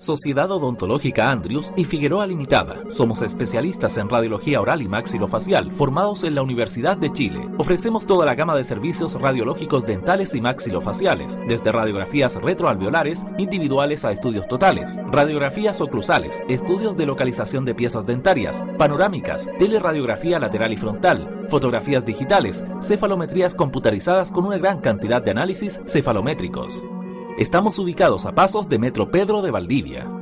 Sociedad Odontológica Andrius y Figueroa Limitada. Somos especialistas en radiología oral y maxilofacial, formados en la Universidad de Chile. Ofrecemos toda la gama de servicios radiológicos dentales y maxilofaciales, desde radiografías retroalveolares, individuales a estudios totales, radiografías oclusales, estudios de localización de piezas dentarias, panorámicas, teleradiografía lateral y frontal, fotografías digitales, cefalometrías computarizadas con una gran cantidad de análisis cefalométricos. Estamos ubicados a pasos de Metro Pedro de Valdivia.